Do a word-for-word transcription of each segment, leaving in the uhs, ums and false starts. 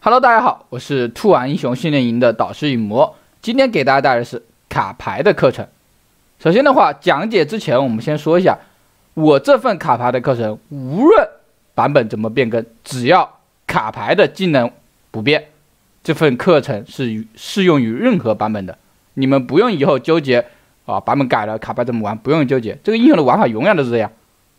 Hello， 大家好，我是兔玩英雄训练营的导师影魔，今天给大家带来的是卡牌的课程。首先的话，讲解之前，我们先说一下，我这份卡牌的课程，无论版本怎么变更，只要卡牌的技能不变，这份课程是适用于任何版本的。你们不用以后纠结啊，版本改了，卡牌怎么玩，不用纠结，这个英雄的玩法永远都是这样。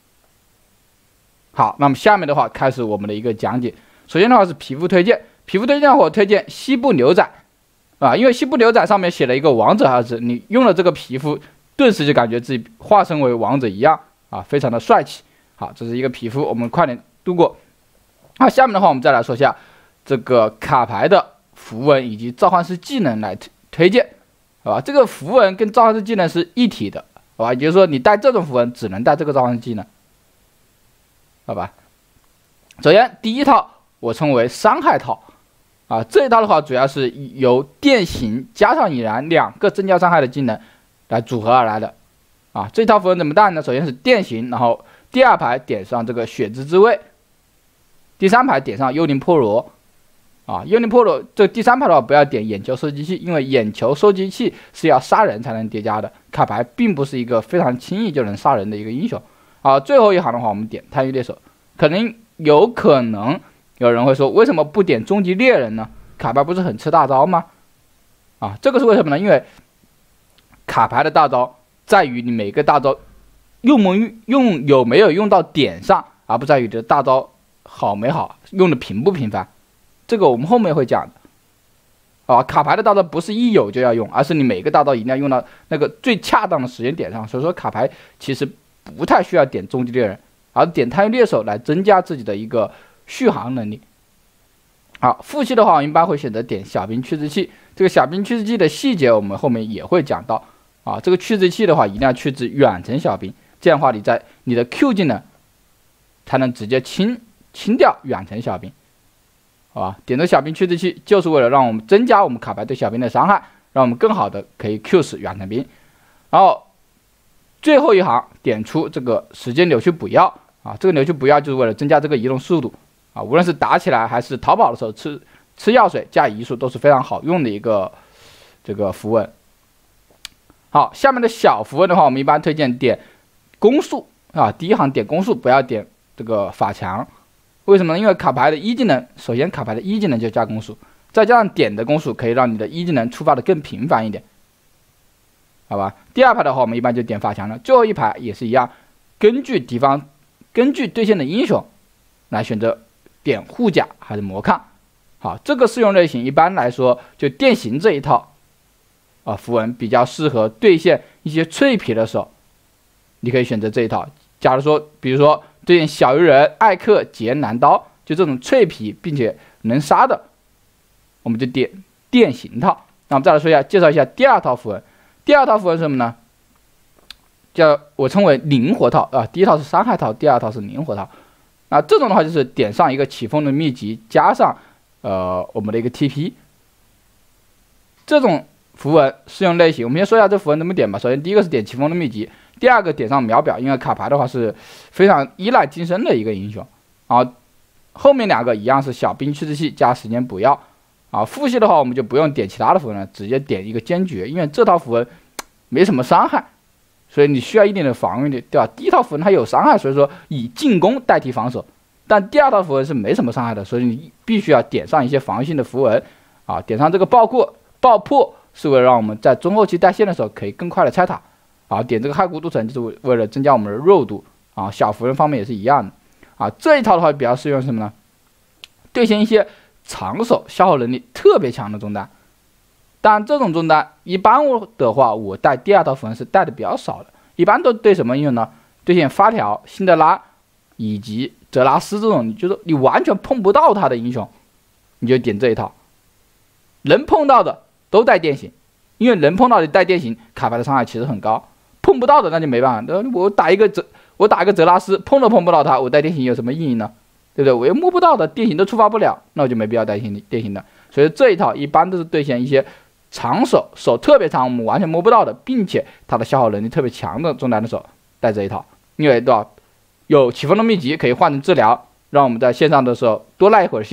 好，那么下面的话开始我们的一个讲解。首先的话是皮肤推荐。皮肤推荐我推荐西部牛仔，啊，因为西部牛仔上面写了一个王者二字，你用了这个皮肤，顿时就感觉自己化身为王者一样啊，非常的帅气。好，这是一个皮肤，我们快点度过。好，下面的话我们再来说一下这个卡牌的符文以及召唤师技能来推推荐，好吧？这个符文跟召唤师技能是一体的，好吧？也就是说你带这种符文只能带这个召唤师技能，好吧？首先第一套我称为伤害套。啊，这一套的话，主要是由电刑加上引燃两个增加伤害的技能来组合而来的。啊，这套符文怎么带呢？首先是电刑，然后第二排点上这个血之之位，第三排点上幽灵破罗。啊，幽灵破罗这第三排的话，不要点眼球收集器，因为眼球收集器是要杀人才能叠加的，卡牌并不是一个非常轻易就能杀人的一个英雄。啊，最后一行的话，我们点贪欲猎手，可能有可能。有人会说，为什么不点终极猎人呢？卡牌不是很吃大招吗？啊，这个是为什么呢？因为卡牌的大招在于你每个大招用没用用有没有用到点上，而不在于你的大招好没好，用的频不频繁。这个我们后面会讲的。啊，卡牌的大招不是一有就要用，而是你每个大招一定要用到那个最恰当的时间点上。所以说，卡牌其实不太需要点终极猎人，而点贪欲猎手来增加自己的一个续航能力。好，副系的话，我一般会选择点小兵驱逐器。这个小兵驱逐器的细节，我们后面也会讲到。啊，这个驱逐器的话，一定要驱逐远程小兵，这样的话，你在你的 Q 技能才能直接清清掉远程小兵。好吧，点这小兵驱逐器，就是为了让我们增加我们卡牌对小兵的伤害，让我们更好的可以 Q 死远程兵。然后最后一行点出这个时间扭曲补药。啊，这个扭曲补药就是为了增加这个移动速度啊，无论是打起来还是逃跑的时候吃吃药水加移速都是非常好用的一个这个符文。好，下面的小符文的话，我们一般推荐点攻速啊，第一行点攻速，不要点这个法强。为什么呢？因为卡牌的一技能，首先卡牌的一技能就加攻速，再加上点的攻速，可以让你的一技能触发的更频繁一点，好吧？第二排的话，我们一般就点法强了，最后一排也是一样，根据敌方。根据对线的英雄来选择点护甲还是魔抗。好，这个适用类型一般来说就电刑这一套啊符文比较适合对线一些脆皮的时候，你可以选择这一套。假如说，比如说对线小鱼人、艾克、劫男刀，就这种脆皮并且能杀的，我们就点电刑套。那我们再来说一下，介绍一下第二套符文。第二套符文是什么呢？叫我称为灵活套啊，第一套是伤害套，第二套是灵活套。啊，这种的话就是点上一个起风的秘籍，加上呃我们的一个 T P。这种符文适用类型，我们先说一下这符文怎么点吧。首先第一个是点起风的秘籍，第二个点上秒表，因为卡牌的话是非常依赖金身的一个英雄。啊，后面两个一样是小兵驱逐器加时间补药。啊，副系的话我们就不用点其他的符文了，直接点一个坚决，因为这套符文没什么伤害。所以你需要一定的防御力，对吧？第一套符文它有伤害，所以说以进攻代替防守。但第二套符文是没什么伤害的，所以你必须要点上一些防御性的符文啊。点上这个爆破，爆破是为了让我们在中后期带线的时候可以更快的拆塔啊。点这个骸骨都城就是为为了增加我们的肉度啊。小符文方面也是一样的啊。这一套的话比较适用什么呢？对线一些长手消耗能力特别强的中单。但这种中单一般的话，我带第二套符文是带的比较少的，一般都对什么英雄呢？对线发条、辛德拉以及泽拉斯这种，你就是你完全碰不到他的英雄，你就点这一套。能碰到的都带电刑，因为能碰到的带电刑，卡牌的伤害其实很高。碰不到的那就没办法，我打一个泽，我打一个泽拉斯，碰都碰不到他，我带电刑有什么意义呢？对不对？我又摸不到的，电刑都触发不了，那我就没必要带电刑的。所以这一套一般都是对线一些长手手特别长，我们完全摸不到的，并且它的消耗能力特别强的中单的手带这一套，因为对吧？有起风的秘籍可以换成治疗，让我们在线上的时候多赖一会儿线，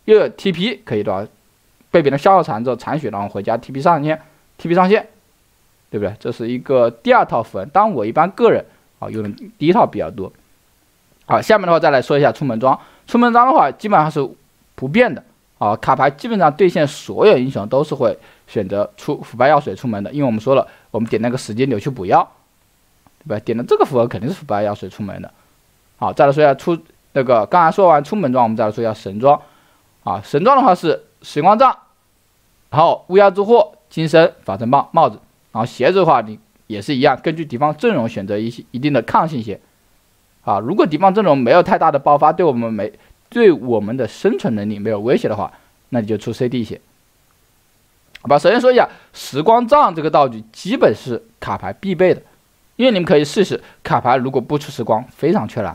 又有 T P 可以多少被别人消耗残之后残血，然后回家 T P 上线 ，T P 上线，对不对？这是一个第二套符文。当我一般个人啊用的第一套比较多。好，下面的话再来说一下出门装。出门装的话基本上是不变的啊，卡牌基本上对线所有英雄都是会选择出腐败药水出门的，因为我们说了，我们点那个时间流去补药，对吧？点的这个符文肯定是腐败药水出门的。好，再来说一下出那个，刚才说完出门装，我们再来说一下神装啊。神装的话是时光杖，然后乌鸦之祸、金身、法阵棒、帽子，然后鞋子的话你也是一样，根据敌方阵容选择一些一定的抗性鞋。啊，如果敌方阵容没有太大的爆发，对我们没对我们的生存能力没有威胁的话，那你就出 C D 鞋。好吧，首先说一下时光杖这个道具，基本是卡牌必备的，因为你们可以试试，卡牌如果不出时光，非常缺蓝。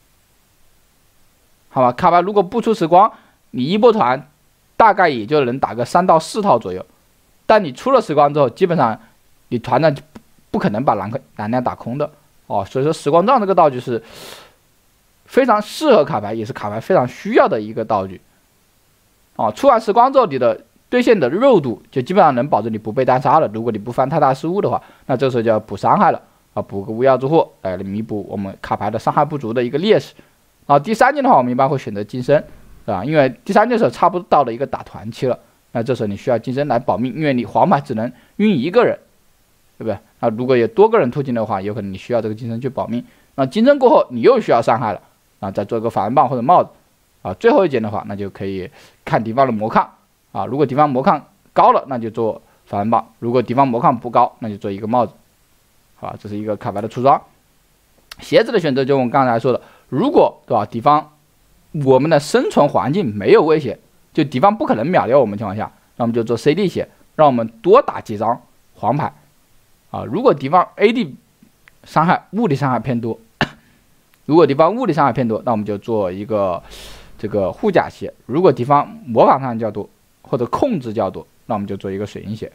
好吧，卡牌如果不出时光，你一波团大概也就能打个三到四套左右，但你出了时光之后，基本上你团战不可能把蓝蓝量打空的。哦，所以说时光杖这个道具是非常适合卡牌，也是卡牌非常需要的一个道具。哦，出完时光之后，你的对线的肉度就基本上能保证你不被单杀了。如果你不犯太大失误的话，那这时候就要补伤害了啊，补个无药之祸来弥补我们卡牌的伤害不足的一个劣势。然后第三件的话，我们一般会选择金身啊，因为第三件时候差不多到了一个打团期了，那这时候你需要金身来保命，因为你黄牌只能晕一个人。对不对？啊，如果有多个人突进的话，有可能你需要这个金身去保命。那金身过后，你又需要伤害了，啊，再做一个法阵棒或者帽子，啊，最后一件的话，那就可以看敌方的魔抗，啊，如果敌方魔抗高了，那就做法阵棒；如果敌方魔抗不高，那就做一个帽子。好，这是一个卡牌的出装。鞋子的选择就我们刚才说的，如果对吧，敌方我们的生存环境没有威胁，就敌方不可能秒掉我们情况下，那我们就做 C D 鞋，让我们多打几张黄牌。啊，如果敌方 A D 伤害物理伤害偏多，如果敌方物理伤害偏多，那我们就做一个这个护甲鞋；如果敌方魔法伤害较多或者控制较多，那我们就做一个水银鞋。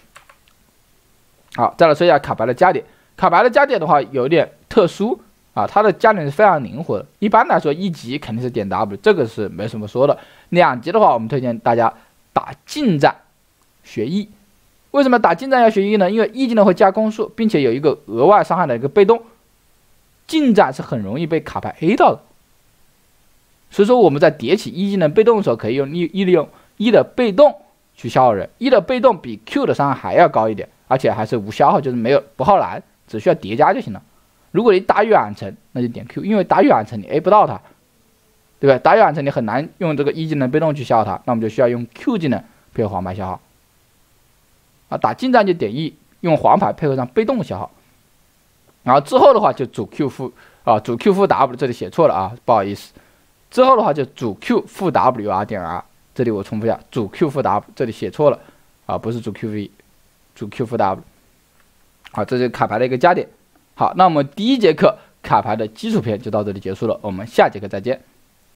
好，再来说一下卡牌的加点。卡牌的加点的话有点特殊啊，它的加点是非常灵活的。一般来说，一级肯定是点 W， 这个是没什么说的。两级的话，我们推荐大家打近战学 E。为什么打近战要学 E 呢？因为 E 技能会加攻速，并且有一个额外伤害的一个被动，近战是很容易被卡牌 A 到的。所以说我们在叠起 E 技能被动的时候，可以用 E 利用 E 的被动去消耗人。E 的被动比 Q 的伤害还要高一点，而且还是无消耗，就是没有不耗蓝，只需要叠加就行了。如果你打远程，那就点 Q， 因为打远程你 A 不到它，对吧？打远程你很难用这个 E 技能被动去消耗它，那我们就需要用 Q 技能配合黄牌消耗。啊，打近战就点 E， 用黄牌配合上被动消耗，然后之后的话就主 Q 负啊，主 Q 负 W， 这里写错了啊，不好意思。之后的话就主 Q 负 W R 点 R， 这里我重复一下，主 Q 负 W， 这里写错了啊，不是主 Q V， 主 Q 负 W。好，这是卡牌的一个加点。好，那我们第一节课卡牌的基础篇就到这里结束了，我们下节课再见。